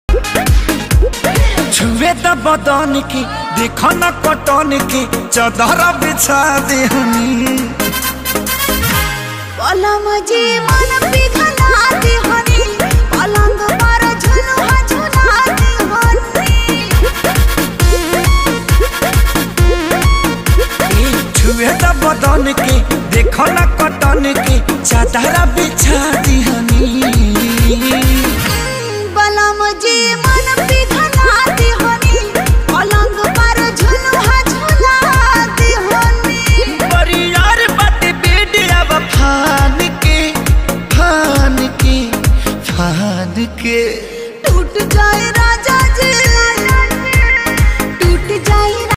छुए त बदन की देखो न कटन की चादर बिछा देहनी पलम जी मन पिघला देहनी पलंग पर झुलुआ झुला देहनी। छुए त बदन की देखो न कटन की चादर बिछा देहनी पलम जी मन पिघला देहनी